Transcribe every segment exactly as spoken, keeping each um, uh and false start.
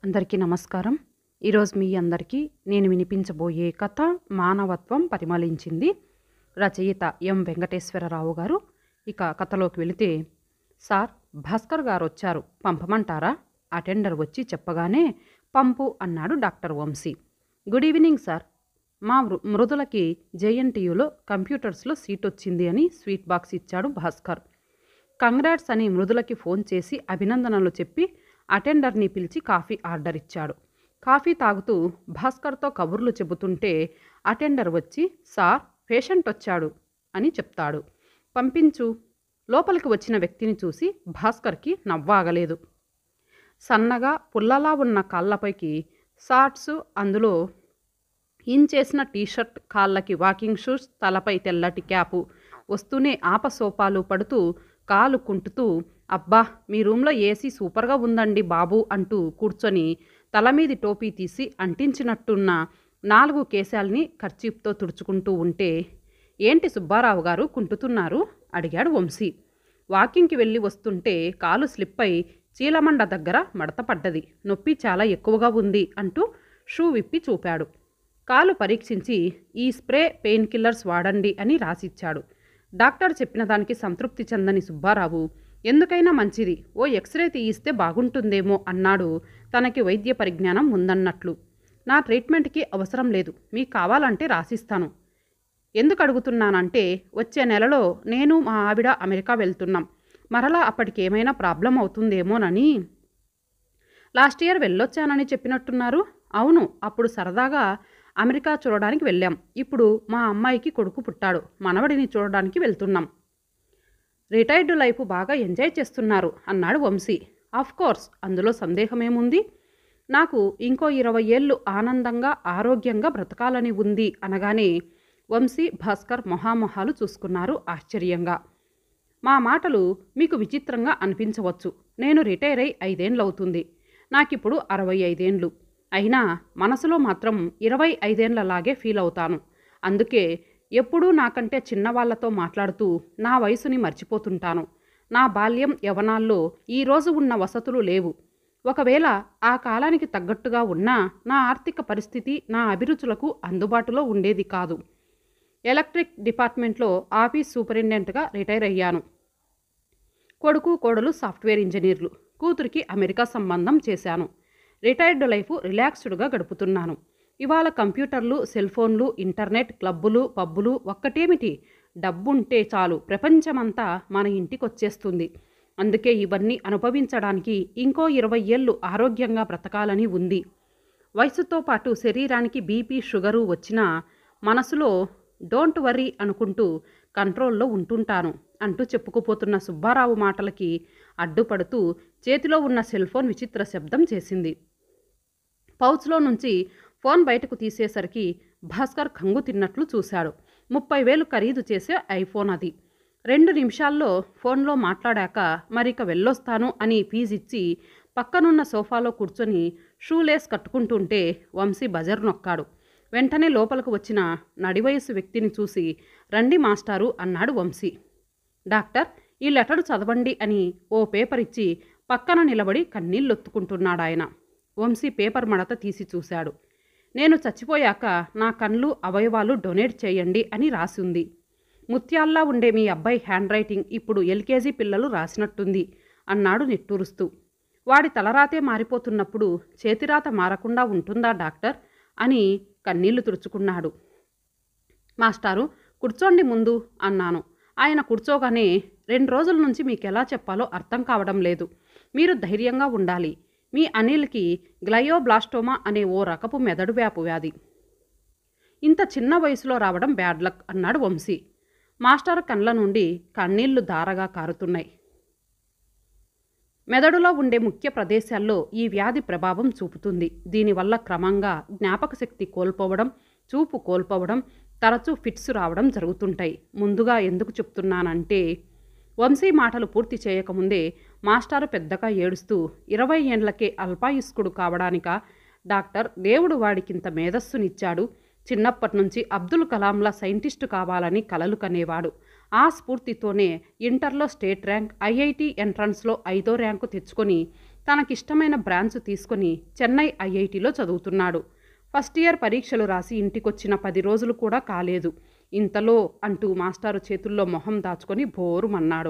అందరికీ నమస్కారం. ఈరోజు మీ అందరికీ నేను వినిపించబోయే కథ మానవత్వం పరిమళించింది. రచయిత ఎం వెంకటేశ్వరరావు గారు. ఇక కథలోకి వెళితే, సార్ భాస్కర్ గారు వచ్చారు, పంపమంటారా? అటెండర్ వచ్చి చెప్పగానే పంపు అన్నాడు doctor Vamshi. Good evening sir. మా మృ మృదులకి జేఎన్టీయూలో కంప్యూటర్స్లో సీట్ వచ్చింది అని స్వీట్ బాక్స్ ఇచ్చాడు భాస్కర్. కంగ్రాట్స్ అని మృదులకి ఫోన్ చేసి అభినందనలు చెప్పి అటెండర్ని పిలిచి కాఫీ ఆర్డర్ ఇచ్చాడు. కాఫీ తాగుతూ భాస్కర్తో కబుర్లు చెబుతుంటే అటెండర్ వచ్చి, సార్ పేషెంట్ వచ్చాడు అని చెప్తాడు. పంపించు. లోపలికి వచ్చిన వ్యక్తిని చూసి భాస్కర్కి నవ్వాగలేదు. సన్నగా పుల్లలా ఉన్న కాళ్ళపైకి షార్ట్స్, అందులో ఇన్ చేసిన టీషర్ట్, కాళ్ళకి వాకింగ్ షూస్, తలపై తెల్లటి క్యాపు. వస్తూనే ఆపసోపాలు పడుతూ కాలు కుంటుతూ, అబ్బా మీ రూమ్లో ఏసీ సూపర్గా ఉందండి బాబు అంటూ కూర్చొని తలమీది టోపీ తీసి అంటించినట్టున్న నాలుగు కేశాల్ని కర్చీప్తో తుడుచుకుంటూ ఉంటే, ఏంటి సుబ్బారావు గారు కుంటుతున్నారు అడిగాడు వంశీ. వాకింగ్కి వెళ్ళి వస్తుంటే కాలు స్లిప్ అయి చీలమండ దగ్గర మడతపడ్డది, నొప్పి చాలా ఎక్కువగా ఉంది అంటూ షూ విప్పి చూపాడు. కాలు పరీక్షించి ఈ స్ప్రే పెయిన్ కిల్లర్స్ వాడండి అని రాసిచ్చాడు. డాక్టర్ చెప్పిన దానికి సంతృప్తి చెందని సుబ్బారావు, ఎందుకైనా మంచిది ఓ ఎక్స్రే తీయిస్తే బాగుంటుందేమో అన్నాడు, తనకి వైద్య పరిజ్ఞానం ఉందన్నట్లు. నా ట్రీట్మెంట్కి అవసరం లేదు, మీకు కావాలంటే రాసిస్తాను. ఎందుకు అడుగుతున్నానంటే, వచ్చే నెలలో నేను మా ఆవిడ అమెరికా వెళ్తున్నాం, మరలా అప్పటికేమైనా ప్రాబ్లం అవుతుందేమోనని. లాస్ట్ ఇయర్ వెళ్ళొచ్చానని చెప్పినట్టున్నారు. అవును, అప్పుడు సరదాగా అమెరికా చూడడానికి వెళ్ళాం. ఇప్పుడు మా అమ్మాయికి కొడుకు పుట్టాడు, మనవడిని చూడడానికి వెళ్తున్నాం. రిటైర్డ్ లైఫ్ బాగా ఎంజాయ్ చేస్తున్నారు అన్నాడు వంశీ. ఆఫ్ కోర్స్, అందులో సందేహమేముంది. నాకు ఇంకో ఇరవై ఏళ్ళు ఆనందంగా ఆరోగ్యంగా బ్రతకాలని ఉంది అనగానే వంశీ, భాస్కర్ మొహామొహాలు చూసుకున్నారు ఆశ్చర్యంగా. మా మాటలు మీకు విచిత్రంగా అనిపించవచ్చు. నేను రిటైర్ అయి ఐదేండ్లవుతుంది. నాకిప్పుడు అరవై ఐదేండ్లు. అయినా మనసులో మాత్రం ఇరవై ఐదేండ్లలాగే ఫీల్ అవుతాను. అందుకే ఎప్పుడూ నాకంటే చిన్నవాళ్లతో మాట్లాడుతూ నా వయసుని మర్చిపోతుంటాను. నా బాల్యం యవనాల్లో ఈరోజు ఉన్న వసతులు లేవు. ఒకవేళ ఆ కాలానికి తగ్గట్టుగా ఉన్నా నా ఆర్థిక పరిస్థితి నా అభిరుచులకు అందుబాటులో ఉండేది కాదు. ఎలక్ట్రిక్ డిపార్ట్మెంట్లో ఆఫీస్ సూపరింటెండెంట్గా రిటైర్ అయ్యాను. కొడుకు కోడలు సాఫ్ట్వేర్ ఇంజనీర్లు. కూతురికి అమెరికా సంబంధం చేశాను. రిటైర్డ్ లైఫ్ రిలాక్స్డ్గా గడుపుతున్నాను. ఇవాళ కంప్యూటర్లు, సెల్ ఫోన్లు, ఇంటర్నెట్, క్లబ్బులు, పబ్బులు ఒక్కటేమిటి, డబ్బుంటే చాలు ప్రపంచమంతా మన ఇంటికొచ్చేస్తుంది. అందుకే ఇవన్నీ అనుభవించడానికి ఇంకో ఇరవై ఏళ్ళు ఆరోగ్యంగా బ్రతకాలని ఉంది. వయసుతో పాటు శరీరానికి బీపీ, షుగరు వచ్చినా మనసులో డోంట్ వర్రీ అనుకుంటూ కంట్రోల్లో ఉంటుంటాను అంటూ చెప్పుకుపోతున్న సుబ్బారావు మాటలకి అడ్డుపడుతూ చేతిలో ఉన్న సెల్ ఫోన్ విచిత్ర శబ్దం చేసింది. పౌచ్లో నుంచి ఫోన్ బయటకు తీసేసరికి భాస్కర్ కంగు తిన్నట్లు చూశాడు. ముప్పై వేలు ఖరీదు చేసే ఐఫోన్ అది. రెండు నిమిషాల్లో ఫోన్లో మాట్లాడాక మరిక వెళ్ళొస్తాను అని ఫీజిచ్చి పక్కనున్న సోఫాలో కూర్చొని షూలేస్ కట్టుకుంటుంటే వంశీ బజర్ నొక్కాడు. వెంటనే లోపలకు వచ్చిన నడివయసు వ్యక్తిని చూసి, రండి మాస్టారు అన్నాడు వంశీ. డాక్టర్, ఈ లెటర్ చదవండి అని ఓ పేపర్ ఇచ్చి పక్కన నిలబడి కన్నీళ్ళొత్తుకుంటున్నాడాయన. వంశీ పేపర్ మడత తీసి చూశాడు. నేను చచ్చిపోయాక నా కళ్ళు, అవయవాలు డొనేట్ చేయండి అని రాసి ఉంది. ముత్యాల్లా ఉండే మీ అబ్బాయి హ్యాండ్ రైటింగ్ ఇప్పుడు ఎల్కేజీ పిల్లలు రాసినట్టుంది అన్నాడు నిట్టూరుస్తూ. వాడి తలరాతే మారిపోతున్నప్పుడు చేతిరాత మారకుండా ఉంటుందా డాక్టర్ అని కన్నీళ్లు తుడుచుకున్నాడు. మాస్టారు కూర్చోండి ముందు అన్నాను. ఆయన కూర్చోగానే, రెండు రోజుల నుంచి మీకెలా చెప్పాలో అర్థం కావడం లేదు. మీరు ధైర్యంగా ఉండాలి. మీ అనిల్కి గ్లయోబ్లాస్టోమా అనే ఓ రకపు మెదడు వ్యాపు వ్యాధి. ఇంత చిన్న వయసులో రావడం బ్యాడ్ లక్ అన్నాడు వంశీ. మాస్టర్ కళ్ళ నుండి కన్నీళ్లు ధారగా కారుతున్నాయి. మెదడులో ఉండే ముఖ్య ప్రదేశాల్లో ఈ వ్యాధి ప్రభావం చూపుతుంది. దీనివల్ల క్రమంగా జ్ఞాపక శక్తి కోల్పోవడం, చూపు కోల్పోవడం, తరచూ ఫిట్స్ రావడం జరుగుతుంటాయి. ముందుగా ఎందుకు చెప్తున్నానంటే, వంశీ మాటలు పూర్తి చేయకముందే మాస్టారు పెద్దగా ఏడుస్తూ, ఇరవై ఏండ్లకే అల్పాయుష్కుడు కావడానిక డాక్టర్, దేవుడు వాడికింత మేధస్సునిచ్చాడు. చిన్నప్పటి నుంచి అబ్దుల్ కలాంలా సైంటిస్టు కావాలని కలలు కనేవాడు. ఆ స్ఫూర్తితోనే ఇంటర్లో స్టేట్ ర్యాంక్, ఐఐటి ఎంట్రన్స్లో ఐదో ర్యాంకు తెచ్చుకొని తనకిష్టమైన బ్రాంచ్ తీసుకొని చెన్నై ఐఐటిలో చదువుతున్నాడు. ఫస్ట్ ఇయర్ పరీక్షలు రాసి ఇంటికొచ్చిన పది రోజులు కూడా కాలేదు. ఇంతలో అంటూ మాస్టారు చేతుల్లో మొహం దాచుకొని బోరుమన్నాడు.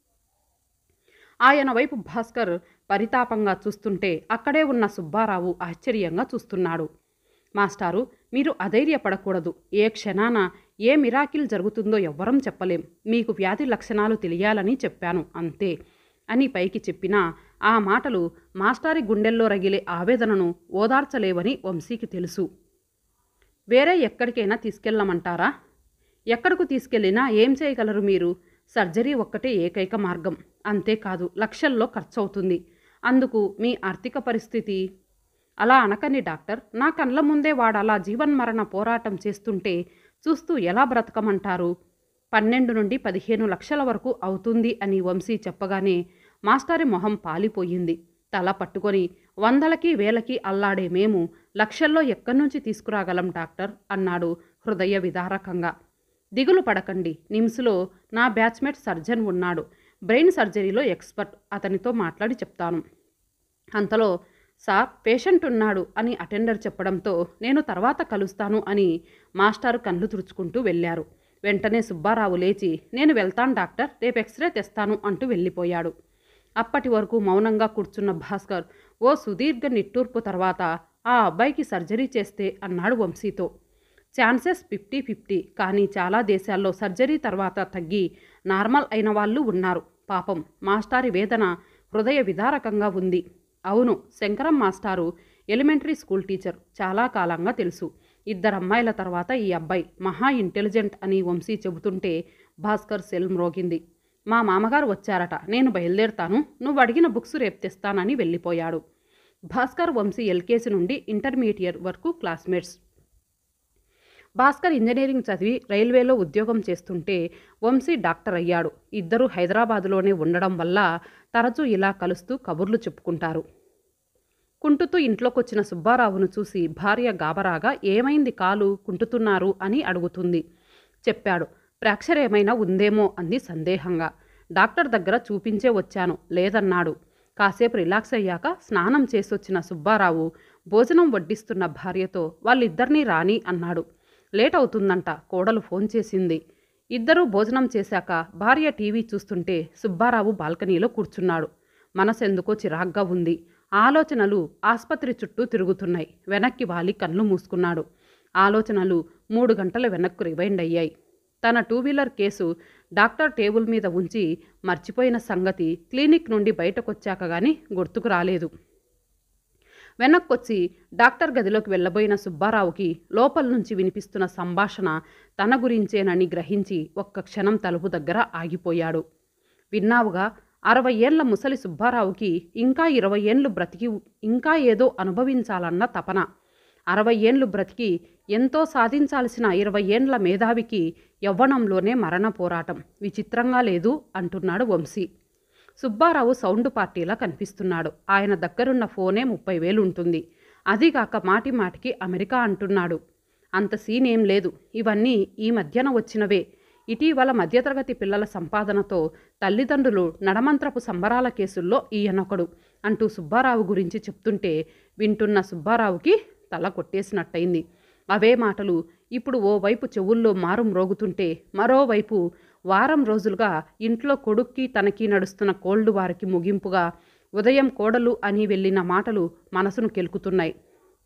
ఆయన వైపు భాస్కర్ పరితాపంగా చూస్తుంటే అక్కడే ఉన్న సుబ్బారావు ఆశ్చర్యంగా చూస్తున్నాడు. మాస్టారు, మీరు అధైర్యపడకూడదు. ఏ క్షణాన ఏ మిరాకిల్ జరుగుతుందో ఎవ్వరం చెప్పలేం. మీకు వ్యాధి లక్షణాలు తెలియాలని చెప్పాను అంతే అని పైకి చెప్పినా ఆ మాటలు మాస్టారి గుండెల్లో రగిలే ఆవేదనను ఓదార్చలేవని వంశీకి తెలుసు. వేరే ఎక్కడికైనా తీసుకెళ్ళమంటారా? ఎక్కడకు తీసుకెళ్ళినా ఏం చేయగలరు మీరు? సర్జరీ ఒక్కటే ఏకైక మార్గం. అంతేకాదు లక్షల్లో ఖర్చవుతుంది. అందుకు మీ ఆర్థిక పరిస్థితి? అలా అనకని డాక్టర్, నా కళ్ళ ముందే వాడలా జీవన్మరణ పోరాటం చేస్తుంటే చూస్తూ ఎలా బ్రతకమంటారు? పన్నెండు నుండి పదిహేను లక్షల వరకు అవుతుంది అని వంశీ చెప్పగానే మాస్టారి మొహం పాలిపోయింది. తల పట్టుకొని వందలకి వేలకి అల్లాడే మేము లక్షల్లో ఎక్కడి నుంచి తీసుకురాగలం డాక్టర్ అన్నాడు హృదయ విదారకంగా. దిగులు పడకండి, నిమ్స్లో నా బ్యాచ్మేట్ సర్జన్ ఉన్నాడు. బ్రెయిన్ సర్జరీలో ఎక్స్పర్ట్. అతనితో మాట్లాడి చెప్తాను. అంతలో సార్ పేషెంట్ ఉన్నాడు అని అటెండర్ చెప్పడంతో నేను తర్వాత కలుస్తాను అని మాస్టారు కళ్ళు తుడుచుకుంటూ వెళ్ళారు. వెంటనే సుబ్బారావు లేచి నేను వెళ్తాను డాక్టర్, రేపు ఎక్స్రే తెస్తాను అంటూ వెళ్ళిపోయాడు. అప్పటి వరకు మౌనంగా కూర్చున్న భాస్కర్ ఓ సుదీర్ఘ నిట్టూర్పు తర్వాత ఆ అబ్బాయికి సర్జరీ చేస్తే అన్నాడు వంశీతో. ఛాన్సెస్ ఫిఫ్టీ ఫిఫ్టీ, కానీ చాలా దేశాల్లో సర్జరీ తర్వాత తగ్గి నార్మల్ అయిన వాళ్ళు ఉన్నారు. పాపం మాస్టారి వేదన హృదయ విదారకంగా ఉంది. అవును, శంకరం మాస్టారు ఎలిమెంటరీ స్కూల్ టీచర్, చాలా కాలంగా తెలుసు. ఇద్దరమ్మాయిల తర్వాత ఈ అబ్బాయి మహా ఇంటెలిజెంట్ అని వంశీ చెబుతుంటే భాస్కర్ సెల్ మ్రోగింది. మా మామగారు వచ్చారట, నేను బయలుదేరుతాను, నువ్వు అడిగిన బుక్స్ రేపు తెస్తానని వెళ్ళిపోయాడు. భాస్కర్ వంశీ ఎల్కేజీ నుండి ఇంటర్మీడియట్ వరకు క్లాస్మేట్స్. భాస్కర్ ఇంజనీరింగ్ చదివి రైల్వేలో ఉద్యోగం చేస్తుంటే వంశీ డాక్టర్ అయ్యాడు. ఇద్దరూ హైదరాబాదులోనే ఉండడం వల్ల తరచూ ఇలా కలుస్తూ కబుర్లు చెప్పుకుంటారు. కుంటుతూ ఇంట్లోకొచ్చిన సుబ్బారావును చూసి భార్య గాబరాగా ఏమైంది కాలు కుంటుతున్నారు అని అడుగుతుంది. చెప్పాడు. ఫ్రాక్చర్ ఏమైనా ఉందేమో అంది సందేహంగా. డాక్టర్ దగ్గర చూపించే వచ్చాను, లేదన్నాడు. కాసేపు రిలాక్స్ అయ్యాక స్నానం చేసొచ్చిన సుబ్బారావు భోజనం వడ్డిస్తున్న భార్యతో వాళ్ళిద్దరినీ రాని అన్నాడు. లేట్ అవుతుందంట, కోడలు ఫోన్ చేసింది. ఇద్దరూ భోజనం చేశాక భార్య టీవీ చూస్తుంటే సుబ్బారావు బాల్కనీలో కూర్చున్నాడు. మనసెందుకో చిరాగ్గా ఉంది. ఆలోచనలు ఆస్పత్రి చుట్టూ తిరుగుతున్నాయి. వెనక్కి వాలి కళ్ళు మూసుకున్నాడు. ఆలోచనలు మూడు గంటల వెనక్కు రివైండ్ అయ్యాయి. తన two wheeler case doctor table మీద ఉంచి మర్చిపోయిన సంగతి క్లినిక్ నుండి బయటకొచ్చాక గానీ గుర్తుకు రాలేదు. వెనక్కొచ్చి డాక్టర్ గదిలోకి వెళ్ళబోయిన సుబ్బారావుకి లోపల నుంచి వినిపిస్తున్న సంభాషణ తన గురించేనని గ్రహించి ఒక్క క్షణం తలుపు దగ్గర ఆగిపోయాడు. విన్నావుగా, అరవై ఏళ్ల ముసలి సుబ్బారావుకి ఇంకా ఇరవై ఏండ్లు బ్రతికి ఇంకా ఏదో అనుభవించాలన్న తపన. అరవై ఏండ్లు బ్రతికి ఎంతో సాధించాల్సిన ఇరవై ఏండ్ల మేధావికి యవ్వనంలోనే మరణ పోరాటం. విచిత్రంగా లేదు అంటున్నాడు వంశీ. సుబ్బారావు సౌండ్ పార్టీలా కనిపిస్తున్నాడు. ఆయన దగ్గరున్న ఫోనే ముప్పై వేలు ఉంటుంది. అదిగాక మాటి మాటికి అమెరికా అంటున్నాడు. అంత సీన్ ఏం లేదు. ఇవన్నీ ఈ మధ్యన వచ్చినవే. ఇటీవల మధ్యతరగతి పిల్లల సంపాదనతో తల్లిదండ్రులు నడమంత్రపు సంబరాల కేసుల్లో ఈయనొకడు అంటూ సుబ్బారావు గురించి చెప్తుంటే వింటున్న సుబ్బారావుకి తల కొట్టేసినట్టయింది. అవే మాటలు ఇప్పుడు ఓవైపు చెవుల్లో మారు మ్రోగుతుంటే మరోవైపు వారం రోజులుగా ఇంట్లో కొడుక్కి తనకి నడుస్తున్న కోల్డ్ వారికి ముగింపుగా ఉదయం కోడలు అని వెళ్ళిన మాటలు మనసును కెలుకుతున్నాయి.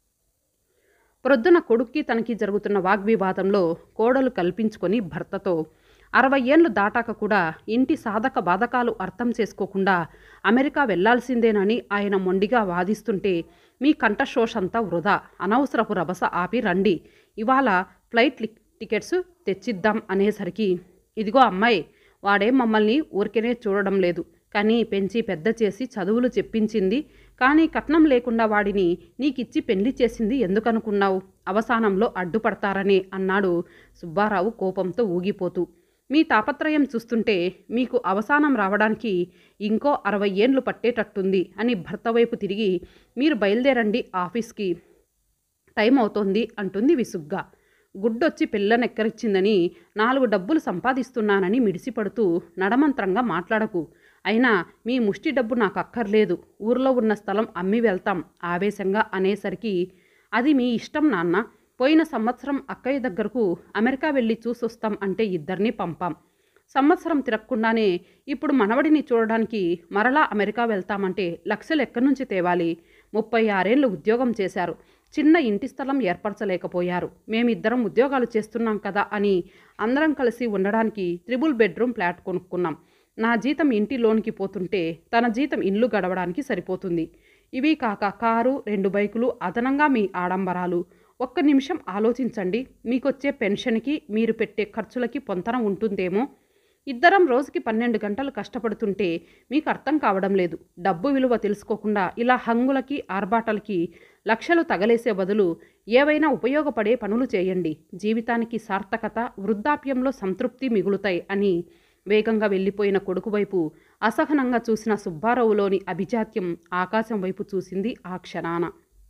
ప్రొద్దున కొడుక్కి తనకి జరుగుతున్న వాగ్వివాదంలో కోడలు కల్పించుకొని భర్తతో అరవై ఏళ్ళు దాటాక కూడా ఇంటి సాధక బాధకాలు అర్థం చేసుకోకుండా అమెరికా వెళ్లాల్సిందేనని ఆయన మొండిగా వాదిస్తుంటే మీ కంఠశోషంతా వృధా, అనవసరపు రభస ఆపి రండి, ఇవాళ ఫ్లైట్ టికెట్స్ తెచ్చిద్దాం అనేసరికి ఇదిగో అమ్మాయి, వాడేం మమ్మల్ని ఊరికేనే చూడడం లేదు, కానీ పెంచి పెద్ద చేసి చదువులు చెప్పించింది, కానీ కట్నం లేకుండా వాడిని నీకిచ్చి పెళ్లి చేసింది ఎందుకనుకున్నావు? అవసానంలో అడ్డుపడతారనే అన్నాడు సుబ్బారావు కోపంతో ఊగిపోతూ. మీ తాపత్రయం చూస్తుంటే మీకు అవసానం రావడానికి ఇంకో అరవై ఏండ్లు పట్టేటట్టుంది అని భర్త వైపు తిరిగి మీరు బయలుదేరండి, ఆఫీస్కి టైం అవుతోంది అంటుంది విసుగ్గా. గుడ్డొచ్చి పిల్లనెక్కరిచ్చిందని నాలుగు డబ్బులు సంపాదిస్తున్నానని మిడిసిపడుతూ నడమంత్రంగా మాట్లాడకు. అయినా మీ ముష్టి డబ్బు నాకు అక్కర్లేదు, ఊర్లో ఉన్న స్థలం అమ్మి వెళ్తాం ఆవేశంగా అనేసరికి, అది మీ ఇష్టం నాన్న. పోయిన సంవత్సరం అక్కయ్య దగ్గరకు అమెరికా వెళ్ళి చూసొస్తాం అంటే ఇద్దరినీ పంపాం. సంవత్సరం తిరగకుండానే ఇప్పుడు మనవడిని చూడడానికి మరలా అమెరికా వెళ్తామంటే లక్షలు ఎక్కడి నుంచి తేవాలి? ముప్పై ఆరేళ్ళు ఉద్యోగం చేశారు, చిన్న ఇంటి స్థలం ఏర్పరచలేకపోయారు. మేమిద్దరం ఉద్యోగాలు చేస్తున్నాం కదా అని అందరం కలిసి ఉండడానికి త్రిబుల్ బెడ్రూమ్ ఫ్లాట్ కొనుక్కున్నాం. నా జీతం ఇంటి లోన్కి పోతుంటే తన జీతం ఇల్లు గడవడానికి సరిపోతుంది. ఇవి కాక కారు, రెండు బైకులు, అదనంగా మీ ఆడంబరాలు. ఒక్క నిమిషం ఆలోచించండి, మీకొచ్చే పెన్షన్కి మీరు పెట్టే ఖర్చులకి పొంతన ఉంటుందేమో. ఇద్దరం రోజుకి పన్నెండు గంటలు కష్టపడుతుంటే మీకు అర్థం కావడం లేదు. డబ్బు విలువ తెలుసుకోకుండా ఇలా హంగులకి ఆర్భాటాలకి లక్షలు తగలేసే బదులు ఏవైనా ఉపయోగపడే పనులు చేయండి. జీవితానికి సార్థకత, వృద్ధాప్యంలో సంతృప్తి మిగులుతాయి అని వేగంగా వెళ్ళిపోయిన కొడుకు వైపు అసహనంగా చూసిన సుబ్బారావులోని అభిజాత్యం ఆకాశం వైపు చూసింది ఆ క్షణాన.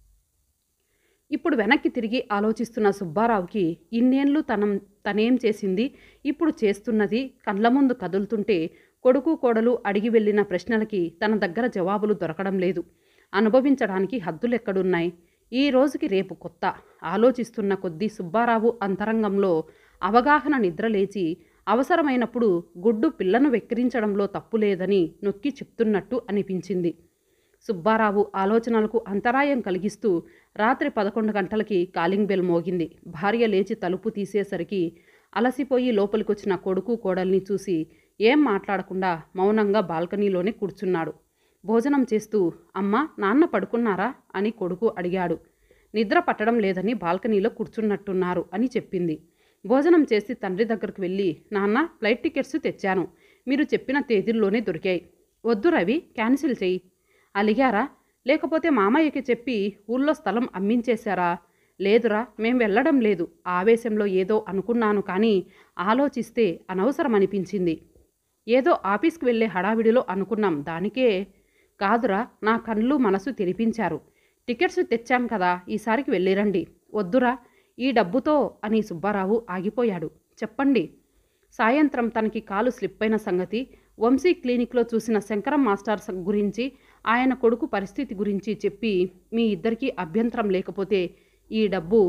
ఇప్పుడు వెనక్కి తిరిగి ఆలోచిస్తున్న సుబ్బారావుకి ఇన్నేళ్ళు తనం తనేం చేసింది, ఇప్పుడు చేస్తున్నది కళ్ళ ముందు కదులుతుంటే కొడుకు కోడలు అడిగి వెళ్ళిన ప్రశ్నలకి తన దగ్గర జవాబులు దొరకడం లేదు. అనుభవించడానికి హద్దులెక్కడున్నాయి? ఈ రోజుకి రేపు కొత్త. ఆలోచిస్తున్న కొద్దీ సుబ్బారావు అంతరంగంలో అవగాహన నిద్రలేచి అవసరమైనప్పుడు గుడ్డు పిల్లను వెక్కిరించడంలో తప్పు లేదని నొక్కి చెప్తున్నట్టు అనిపించింది. సుబ్బారావు ఆలోచనలకు అంతరాయం కలిగిస్తూ రాత్రి పదకొండు గంటలకి కాలింగ్ బెల్ మోగింది. భార్య లేచి తలుపు తీసేసరికి అలసిపోయి లోపలికొచ్చిన కొడుకు కోడల్ని చూసి ఏం మాట్లాడకుండా మౌనంగా బాల్కనీలోనే కూర్చున్నాడు. భోజనం చేస్తూ, అమ్మా నాన్న పడుకున్నారా అని కొడుకు అడిగాడు. నిద్ర పట్టడం లేదని బాల్కనీలో కూర్చున్నట్టున్నారు అని చెప్పింది. భోజనం చేసి తండ్రి దగ్గరకు వెళ్ళి, నాన్న ఫ్లైట్ టికెట్స్ తెచ్చాను, మీరు చెప్పిన తేదీల్లోనే దొరికాయి. వద్దు రవి, క్యాన్సిల్ చెయ్యి. అలిగారా? లేకపోతే మామయ్యకి చెప్పి ఊళ్ళో స్థలం అమ్మించేశారా? లేదురా, మేం వెళ్ళడం లేదు. ఆవేశంలో ఏదో అనుకున్నాను కానీ ఆలోచిస్తే అనవసరం అనిపించింది. ఏదో ఆఫీస్కి వెళ్ళే హడావిడిలో అనుకున్నాం, దానికే. కాదురా, నా కళ్ళు మనసు తెరిపించారు. టికెట్స్ తెచ్చాం కదా, ఈసారికి వెళ్ళిరండి. వద్దురా, ఈ డబ్బుతో అని సుబ్బారావు ఆగిపోయాడు. చెప్పండి. సాయంత్రం తనకి కాలు స్లిప్ అయిన సంగతి, వంశీ క్లినిక్లో చూసిన శంకరం మాస్టర్ గురించి, ఆయన కొడుకు పరిస్థితి గురించి చెప్పి, మీ ఇద్దరికీ అభ్యంతరం లేకపోతే ఈ డబ్బు.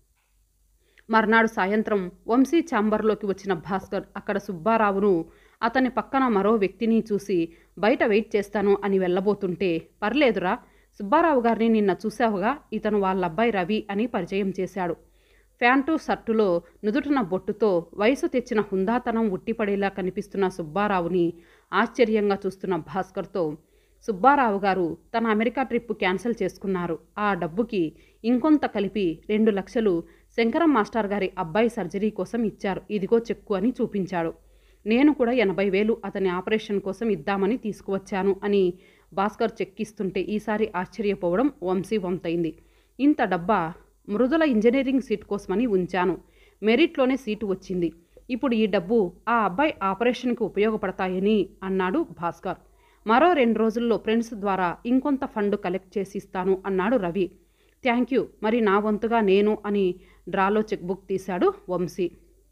మర్నాడు సాయంత్రం వంశీ ఛాంబర్లోకి వచ్చిన భాస్కర్ అక్కడ సుబ్బారావును, అతని పక్కన మరో వ్యక్తిని చూసి బయట వెయిట్ చేస్తాను అని వెళ్ళబోతుంటే, పర్లేదురా, సుబ్బారావు గారిని నిన్న చూశావుగా, ఇతను వాళ్ళ అబ్బాయి రవి అని పరిచయం చేశాడు. ప్యాంటు షర్టులో నుదుటిన బొట్టుతో వయసు తెచ్చిన హుందాతనం ఉట్టిపడేలా కనిపిస్తున్న సుబ్బారావుని ఆశ్చర్యంగా చూస్తున్న భాస్కర్తో, సుబ్బారావు గారు తన అమెరికా ట్రిప్ క్యాన్సిల్ చేసుకున్నారు. ఆ డబ్బుకి ఇంకొంత కలిపి రెండు లక్షలు శంకరం మాస్టర్ గారి అబ్బాయి సర్జరీ కోసం ఇచ్చారు. ఇదిగో చెక్కు అని చూపించాడు. నేను కూడా ఎనభై వేలు అతని ఆపరేషన్ కోసం ఇద్దామని తీసుకువచ్చాను అని భాస్కర్ చెక్కిస్తుంటే ఈసారి ఆశ్చర్యపోవడం వంశీ వంతైంది. ఇంత డబ్బా? మృదుల ఇంజనీరింగ్ సీట్ కోసమని ఉంచాను, మెరిట్లోనే సీటు వచ్చింది. ఇప్పుడు ఈ డబ్బు ఆ అబ్బాయి ఆపరేషన్కి ఉపయోగపడతాయని అన్నాడు భాస్కర్. మరో రెండు రోజుల్లో ఫ్రెండ్స్ ద్వారా ఇంకొంత ఫండ్ కలెక్ట్ చేసి ఇస్తాను అన్నాడు రవి. థ్యాంక్ యూ, మరి నా వంతుగా నేను అని డ్రాలో చెక్ బుక్ తీశాడు వంశీ.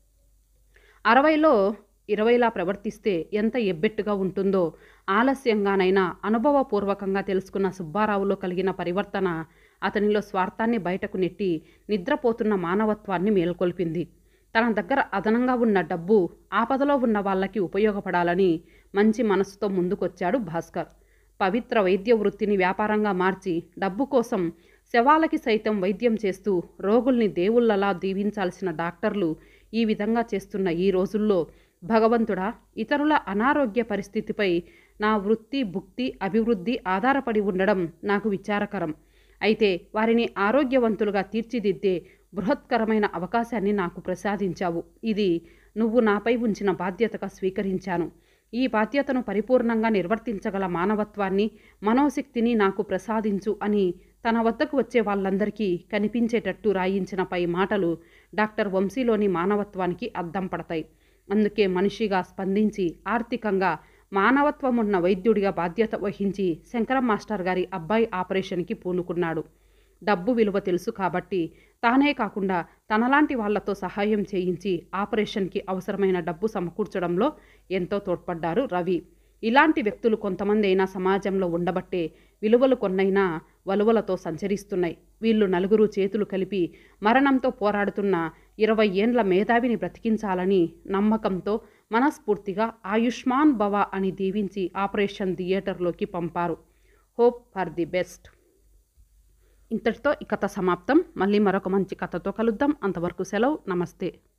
అరవైలో ఇరవైలా ప్రవర్తిస్తే ఎంత ఎబ్బెట్టుగా ఉంటుందో ఆలస్యంగానైనా అనుభవపూర్వకంగా తెలుసుకున్న సుబ్బారావులో కలిగిన పరివర్తన అతనిలో స్వార్థాన్ని బయటకు నెట్టి నిద్రపోతున్న మానవత్వాన్ని మేల్కొల్పింది. తన దగ్గర అదనంగా ఉన్న డబ్బు ఆపదలో ఉన్న వాళ్ళకి ఉపయోగపడాలని మంచి మనసుతో ముందుకొచ్చాడు భాస్కర్. పవిత్ర వైద్య వృత్తిని వ్యాపారంగా మార్చి డబ్బు కోసం శవాలకి సైతం వైద్యం చేస్తూ రోగుల్ని దేవుళ్ళలా దీవించాల్సిన డాక్టర్లు ఈ విధంగా చేస్తున్న ఈ రోజుల్లో, భగవంతుడా, ఇతరుల అనారోగ్య పరిస్థితిపై నా వృత్తి భుక్తి అభివృద్ధి ఆధారపడి ఉండడం నాకు విచారకరం. అయితే వారిని ఆరోగ్యవంతులుగా తీర్చిదిద్దే బృహత్కరమైన అవకాశాన్ని నాకు ప్రసాదించావు. ఇది నువ్వు నాపై ఉంచిన బాధ్యతగా స్వీకరించాను. ఈ బాధ్యతను పరిపూర్ణంగా నిర్వర్తించగల మానవత్వాన్ని, మనోశక్తిని నాకు ప్రసాదించు అని తన వద్దకు వచ్చే వాళ్ళందరికీ కనిపించేటట్టు రాయించిన పై మాటలు డాక్టర్ వంశీలోని మానవత్వానికి అద్దం పడతాయి. అందుకే మనిషిగా స్పందించి ఆర్థికంగా మానవత్వం ఉన్న వైద్యుడిగా బాధ్యత వహించి శంకరం మాస్టర్ గారి అబ్బాయి ఆపరేషన్కి పూనుకున్నాడు. డబ్బు విలువ తెలుసు కాబట్టి తానే కాకుండా తనలాంటి వాళ్లతో సహాయం చేయించి ఆపరేషన్కి అవసరమైన డబ్బు సమకూర్చడంలో ఎంతో తోడ్పడ్డారు రవి. ఇలాంటి వ్యక్తులు కొంతమంది అయినా సమాజంలో ఉండబట్టే విలువలు కొన్నైనా వలువలతో సంచరిస్తున్నాయి. వీళ్ళు నలుగురు చేతులు కలిపి మరణంతో పోరాడుతున్న ఇరవై ఏండ్ల మేధావిని బ్రతికించాలని నమ్మకంతో మనస్ఫూర్తిగా ఆయుష్మాన్ భవ అని దీవించి ఆపరేషన్ థియేటర్లోకి పంపారు. Hope for the best. ఇంతటితో ఈ కథ సమాప్తం. మళ్ళీ మరొక మంచి కథతో కలుద్దాం. అంతవరకు సెలవు. నమస్తే.